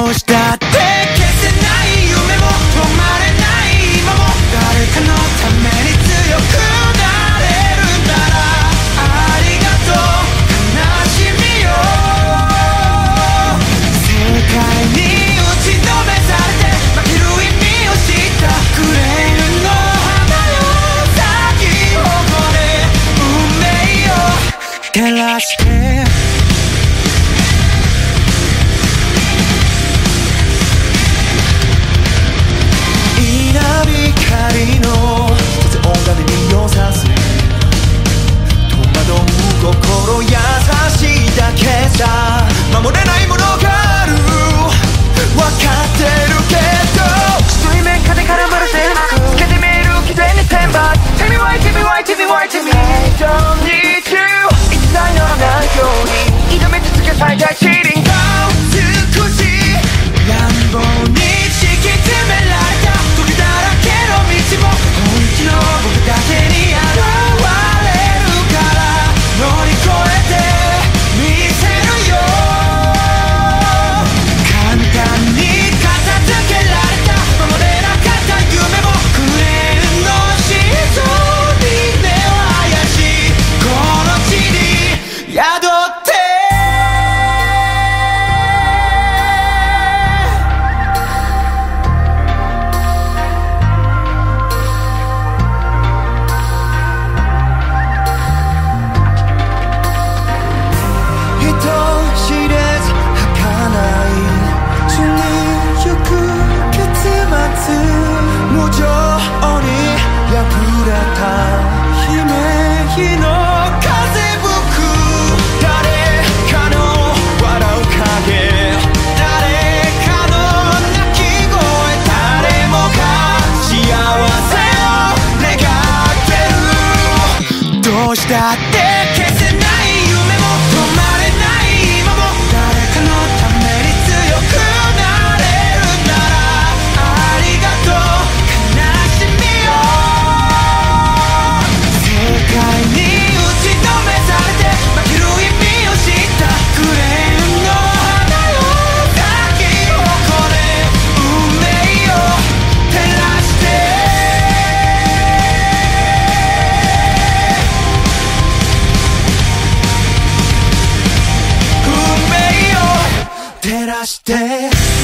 うしたって消せない夢も止まれない今も誰かのために強くなれるならありがとう悲しみよ世界に打ちのめされて負ける意味を知ったクレーンの花よ咲き誇れ運命を照らして光の風音が耳を刺す戸惑う心優しいだけさ守れないものがある分かってるけど水面下で絡まる制服つけてみる既然に天罰 Tell me why, tell me why, tell me why, tell me I don't need you 一切乗らないように挑み続け最大チーリング少し乱暴に敷き詰められた時だらけの道も本気の僕だけに現れるから乗り越えてみせるよ簡単に片付けられた守れなかった夢もクレーンの心臓に根は怪しいこの地に宿ってどうしたって消せない夢も止まれない今も誰かのために強くなれるならありがとう悲しみよ世界に打ちのめされて負ける意味を知ったクレーンの花よ咲き誇れ運命を照らして照らして